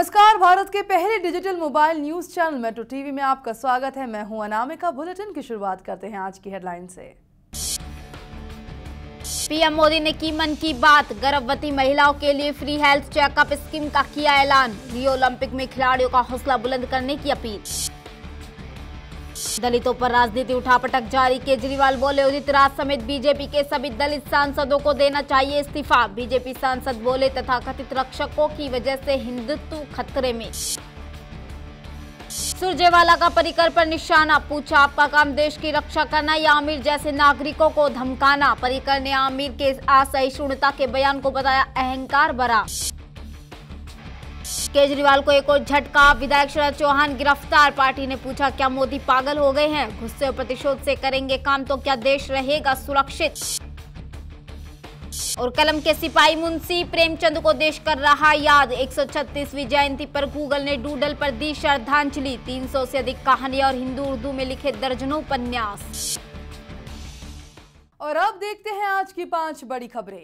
नमस्कार, भारत के पहले digital mobile news channel Metro TV में आपका स्वागत है। मैं हूं अनामिका। बुलेटिन की शुरुआत करते हैं आज की हेडलाइन से। पीएम मोदी ने की मन की बात, गर्भवती महिलाओं के लिए फ्री हेल्थ चेकअप स्कीम का किया ऐलान, रियो ओलंपिक में खिलाड़ियों का हौसला बुलंद करने की अपील। दलितों पर राजनीति उठापटक जारी, केजरीवाल बोले उदित राज समेत बीजेपी के सभी दलित सांसदों को देना चाहिए इस्तीफा। बीजेपी सांसद बोले तथाकथित रक्षकों की वजह से हिंदुत्व खतरे में। सुरजेवाला का पर्रिकर पर निशाना, पूछा आपका काम देश की रक्षा करना या आमिर जैसे नागरिकों को धमकाना। पर्रिकर ने आमिर के असहिष्णुता के बयान को बताया अहंकार भरा। केजरीवाल को एक और झटका, विधायक शरद चौहान गिरफ्तार। पार्टी ने पूछा क्या मोदी पागल हो गए हैं, गुस्से और प्रतिशोध से करेंगे काम तो क्या देश रहेगा सुरक्षित। और कलम के सिपाही मुंशी प्रेमचंद को देश कर रहा याद, 136वीं जयंती पर गूगल ने डूडल पर दी श्रद्धांजलि। 300 से अधिक कहानियां और हिंदी उर्दू में लिखे दर्जनों उपन्यास। और अब देखते हैं आज की 5 बड़ी खबरें।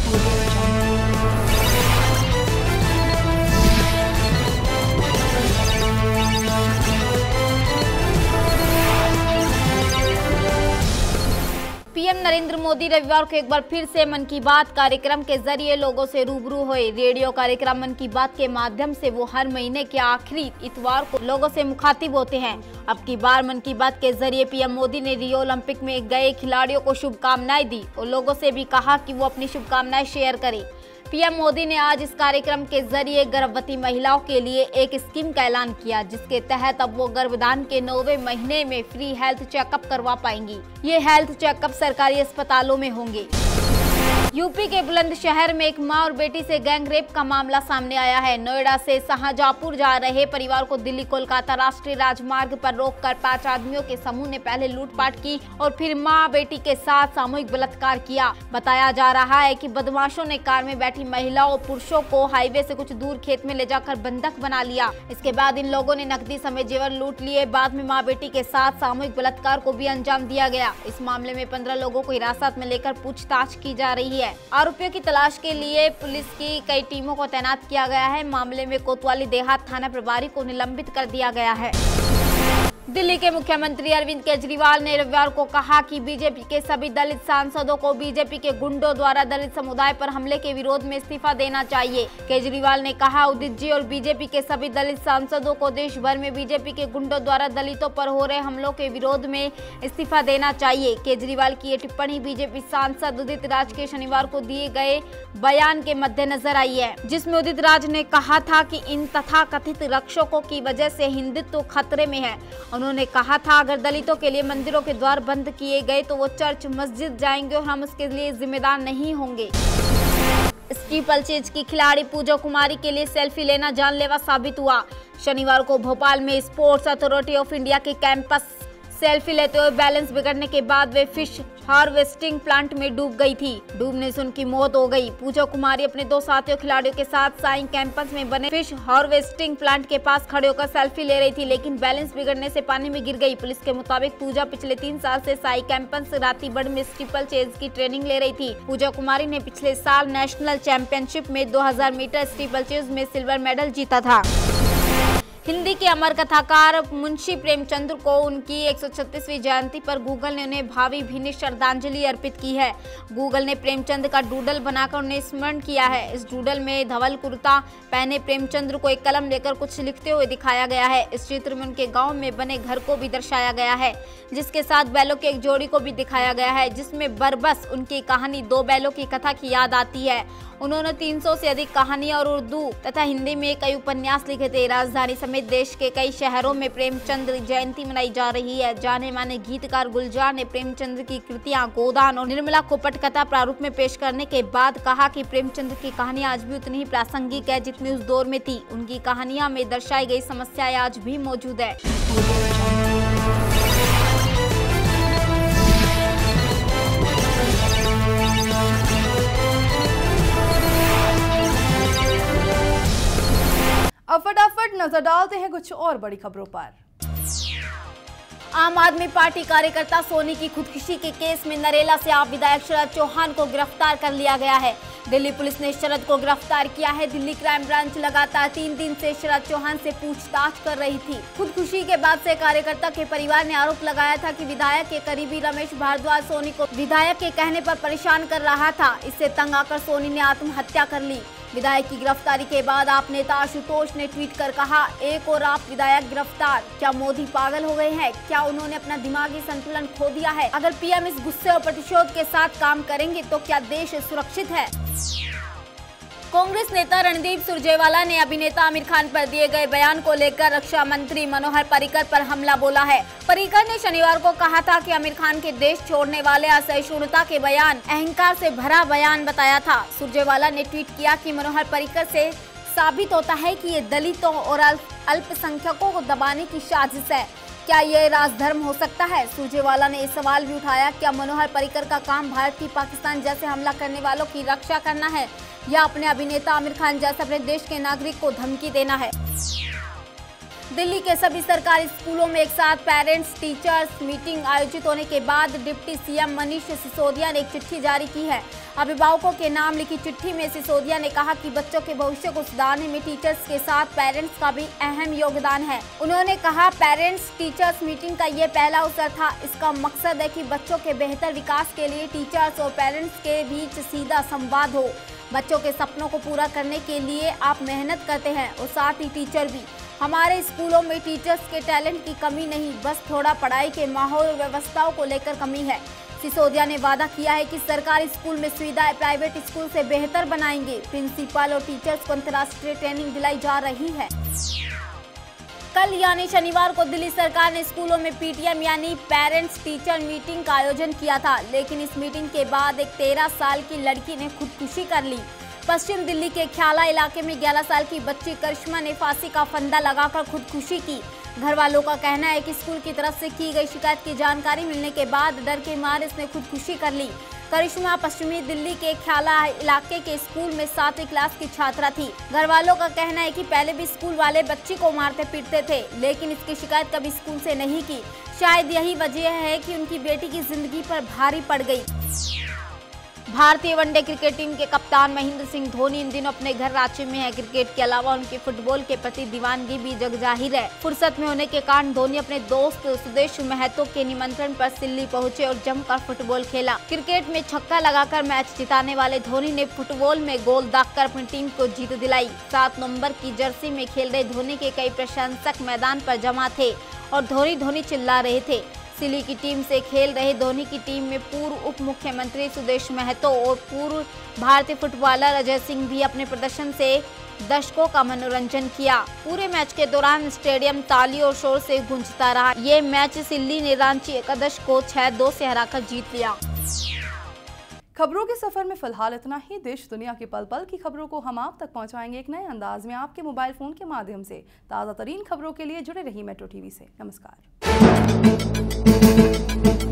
पीएम नरेंद्र मोदी रविवार को एक बार फिर से मन की बात कार्यक्रम के जरिए लोगों से रूबरू हुए। रेडियो कार्यक्रम मन की बात के माध्यम से वो हर महीने के आखिरी इतवार को लोगों से मुखातिब होते हैं। अब की बार मन की बात के जरिए पीएम मोदी ने रियो ओलंपिक में गए खिलाड़ियों को शुभकामनाएं दी और लोगों से भी कहा कि वो अपनी शुभकामनाएं शेयर करें। पीएम मोदी ने आज इस कार्यक्रम के जरिए गर्भवती महिलाओं के लिए एक स्कीम का ऐलान किया, जिसके तहत अब वो गर्भधान के 9वें महीने में फ्री हेल्थ चेकअप करवा पाएंगी। ये हेल्थ चेकअप सरकारी अस्पतालों में होंगे। यूपी के बुलंदशहर में एक मां और बेटी से गैंग रेप का मामला सामने आया है। नोएडा से शाहजहांपुर जा रहे परिवार को दिल्ली कोलकाता राष्ट्रीय राजमार्ग पर रोककर 5 आदमियों के समूह ने पहले लूटपाट की और फिर मां बेटी के साथ सामूहिक बलात्कार किया। बताया जा रहा है कि बदमाशों ने कार में बैठी महिलाओं और पुरुषों को हाईवे से कुछ दूर खेत में ले जाकर बंधक बना लिया। इसके बाद इन लोगों ने नकदी समेत जेवर लूट लिए। बाद में मां बेटी के साथ सामूहिक बलात्कार को भी अंजाम दिया गया। इस मामले में 15 लोगों को हिरासत में लेकर पूछताछ की जा रही है। आरोपियों की तलाश के लिए पुलिस की कई टीमों को तैनात किया गया है। मामले में कोतवाली देहात थाना प्रभारी को निलंबित कर दिया गया है। दिल्ली के मुख्यमंत्री अरविंद केजरीवाल ने रविवार को कहा कि बीजेपी के सभी दलित सांसदों को बीजेपी के गुंडों द्वारा दलित समुदाय पर हमले के विरोध में इस्तीफा देना चाहिए। केजरीवाल ने कहा उदित जी और बीजेपी के सभी दलित सांसदों को देश भर में बीजेपी के गुंडों द्वारा दलितों पर हो रहे हमलों के विरोध में इस्तीफा देना चाहिए। केजरीवाल की ये टिप्पणी बीजेपी सांसद उदित राज के शनिवार को दिए गए बयान के मद्देनजर आई है, जिसमें उदित राज ने कहा था कि इन तथाकथित रक्षकों की वजह से हिंदुत्व खतरे में है। उन्होंने कहा था अगर दलितों के लिए मंदिरों के द्वार बंद किए गए तो वो चर्च मस्जिद जाएंगे और हम उसके लिए जिम्मेदार नहीं होंगे। स्टीपल चेज की खिलाड़ी पूजा कुमारी के लिए सेल्फी लेना जानलेवा साबित हुआ। शनिवार को भोपाल में स्पोर्ट्स अथॉरिटी ऑफ इंडिया के कैंपस सेल्फी लेते हुए बैलेंस बिगड़ने के बाद वे फिश हार्वेस्टिंग प्लांट में डूब गई थी। डूबने से उनकी मौत हो गई। पूजा कुमारी अपने 2 साथियों खिलाड़ियों के साथ साई कैंपस में बने फिश हार्वेस्टिंग प्लांट के पास खड़े होकर सेल्फी ले रही थी, लेकिन बैलेंस बिगड़ने से पानी में गिर गई। पुलिस के मुताबिक पूजा पिछले 3 साल से साई कैंपस रातीबड़ में स्टीपल चेज की ट्रेनिंग ले रही थी। पूजा कुमारी ने पिछले साल नेशनल चैंपियनशिप में 2000 मीटर स्टीपल चेज में सिल्वर मेडल जीता था। हिंदी के अमर कथाकार मुंशी प्रेमचंद को उनकी 136वीं जयंती पर गूगल ने उन्हें भावभीनी श्रद्धांजलि अर्पित की है। गूगल ने प्रेमचंद का डूडल बनाकर उन्हें स्मरण किया है। इस डूडल में धवल कुर्ता पहने प्रेमचंद को एक कलम लेकर कुछ लिखते हुए दिखाया गया है। इस चित्र में उनके गांव में बने घर को भी दर्शाया गया है, जिसके साथ बैलों की एक जोड़ी को भी दिखाया गया है, जिसमें बरबस उनकी कहानी 2 बैलों की कथा की याद आती है। उन्होंने 300 से अधिक कहानियां और उर्दू तथा हिंदी में कई उपन्यास लिखे थे। राजधानी समेत देश के कई शहरों में प्रेमचंद जयंती मनाई जा रही है। जाने माने गीतकार गुलजार ने प्रेमचंद की कृतियां गोदान और निर्मला को पटकथा प्रारूप में पेश करने के बाद कहा कि प्रेमचंद की कहानियां आज भी उतनी ही प्रासंगिक है जितनी उस दौर में थी। उनकी कहानियां में दर्शाई गई समस्याएं आज भी मौजूद है। अब फटाफट नजर डालते हैं कुछ और बड़ी खबरों पर। आम आदमी पार्टी कार्यकर्ता सोनी की खुदकुशी के केस में नरेला से आप विधायक शरद चौहान को गिरफ्तार कर लिया गया है। दिल्ली पुलिस ने शरद को गिरफ्तार किया है। दिल्ली क्राइम ब्रांच लगातार 3 दिन से शरद चौहान से पूछताछ कर रही थी। खुदकुशी के बाद से कार्यकर्ता के परिवार ने आरोप लगाया था कि विधायक के करीबी रमेश भारद्वाज सोनी को विधायक के कहने पर परेशान कर रहा था। इससे तंग आकर सोनी ने आत्महत्या कर ली। विधायक की गिरफ्तारी के बाद आप नेता आशुतोष ने ट्वीट कर कहा, एक और आप विधायक गिरफ्तार। क्या मोदी पागल हो गए हैं? क्या उन्होंने अपना दिमागी संतुलन खो दिया है? अगर पीएम इस गुस्से और प्रतिशोध के साथ काम करेंगे तो क्या देश सुरक्षित है? कांग्रेस नेता रणदीप सुरजेवाला ने अभिनेता आमिर खान पर दिए गए बयान को लेकर रक्षा मंत्री मनोहर पर्रिकर पर हमला बोला है। पर्रिकर ने शनिवार को कहा था कि आमिर खान के देश छोड़ने वाले असहिष्णुता के बयान अहंकार से भरा बयान बताया था। सुरजेवाला ने ट्वीट किया कि मनोहर पर्रिकर से साबित होता है कि ये दलितों और अल्पसंख्यकों को दबाने की साजिश है। क्या ये राजधर्म हो सकता है? सुरजेवाला ने इस सवाल भी उठाया, क्या मनोहर पर्रिकर का काम भारत की पाकिस्तान जैसे हमला करने वालों की रक्षा करना है या अपने अभिनेता आमिर खान जैसे अपने देश के नागरिक को धमकी देना है? दिल्ली के सभी सरकारी स्कूलों में एक साथ पेरेंट्स टीचर्स मीटिंग आयोजित होने के बाद डिप्टी सीएम मनीष सिसोदिया ने एक चिट्ठी जारी की है। अभिभावकों के नाम लिखी चिट्ठी में सिसोदिया ने कहा कि बच्चों के भविष्य को सुधारने में टीचर्स के साथ पेरेंट्स का भी अहम योगदान है। उन्होंने कहा, पेरेंट्स टीचर्स मीटिंग का ये पहला अवसर था। इसका मकसद है कि बच्चों के बेहतर विकास के लिए टीचर्स और पेरेंट्स के बीच सीधा संवाद हो। बच्चों के सपनों को पूरा करने के लिए आप मेहनत करते हैं और साथ ही टीचर भी। हमारे स्कूलों में टीचर्स के टैलेंट की कमी नहीं, बस थोड़ा पढ़ाई के माहौल और व्यवस्थाओं को लेकर कमी है। सिसोदिया ने वादा किया है कि सरकारी स्कूल में सुविधाएं प्राइवेट स्कूल से बेहतर बनाएंगे। प्रिंसिपल और टीचर्स को अंतर्राष्ट्रीय ट्रेनिंग दिलाई जा रही है। कल यानी शनिवार को दिल्ली सरकार ने स्कूलों में पीटीएम यानी पेरेंट्स टीचर मीटिंग का आयोजन किया था, लेकिन इस मीटिंग के बाद एक 13 साल की लड़की ने खुदकुशी कर ली। पश्चिम दिल्ली के ख्याला इलाके में 11 साल की बच्ची करिश्मा ने फांसी का फंदा लगाकर खुदकुशी की। घर वालों का कहना है कि स्कूल की तरफ से की गई शिकायत की जानकारी मिलने के बाद डर के मारे इसने खुदकुशी कर ली। करिश्मा पश्चिमी दिल्ली के ख्याला इलाके के स्कूल में 7वीं क्लास की छात्रा थी। घर वालों का कहना है कि पहले भी स्कूल वाले बच्ची को मारते पीटते थे, लेकिन इसकी शिकायत कभी स्कूल से नहीं की। शायद यही वजह है कि उनकी बेटी की जिंदगी पर भारी पड़ गई। भारतीय वनडे क्रिकेट टीम के कप्तान महेंद्र सिंह धोनी इन दिनों अपने घर रांची में है। क्रिकेट के अलावा उनकी फुटबॉल के प्रति दीवानगी भी जगजाहिर है। फुर्सत में होने के कारण धोनी अपने दोस्त सुदेश महतो के निमंत्रण पर दिल्ली पहुंचे और जमकर फुटबॉल खेला। क्रिकेट में छक्का लगाकर मैच जिताने वाले धोनी ने फुटबॉल में गोल दागकर अपनी टीम को जीत दिलाई। 7 नंबर की जर्सी में खेल रहे धोनी के कई प्रशंसक मैदान पर जमा थे और धोनी धोनी चिल्ला रहे थे। दिल्ली की टीम से खेल रहे धोनी की टीम में पूर्व उप मुख्यमंत्री सुदेश महतो और पूर्व भारतीय फुटबॉलर अजय सिंह भी अपने प्रदर्शन से दर्शकों का मनोरंजन किया। पूरे मैच के दौरान स्टेडियम ताली और शोर से गूंजता रहा। ये मैच दिल्ली ने रांची एकादश को 6-2 से हराकर जीत लिया। खबरों के सफर में फिलहाल इतना ही। देश दुनिया की पल पल की खबरों को हम आप तक पहुंचाएंगे एक नए अंदाज में आपके मोबाइल फोन के माध्यम से। ताज़ा तरीन खबरों के लिए जुड़े रहिए मेट्रो टीवी से। नमस्कार।